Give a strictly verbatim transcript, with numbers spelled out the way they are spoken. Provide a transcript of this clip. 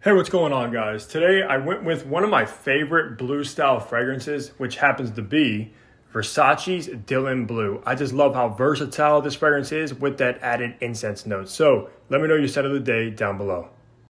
Hey, what's going on, guys? Today I went with one of my favorite blue style fragrances, which happens to be Versace's Dylan Blue. I just love how versatile this fragrance is with that added incense note. So let me know your set of the day down below.